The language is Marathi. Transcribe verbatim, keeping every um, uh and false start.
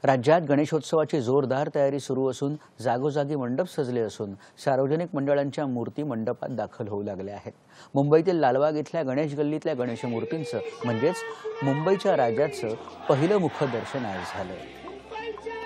राज्यात गणेशोत्सवाची जोरदार तयारी सुरू असून जागोजागी मंडप सजले असून सार्वजनिक मंडळांच्या मूर्ती मंडपात दाखल होऊ लागल्या आहेत। मुंबईतील लालबाग इथल्या गणेश गल्लीतल्या गणेश मूर्तींचं म्हणजेच मुंबईच्या राजाचं पहिलं मुखदर्शन आज झालं।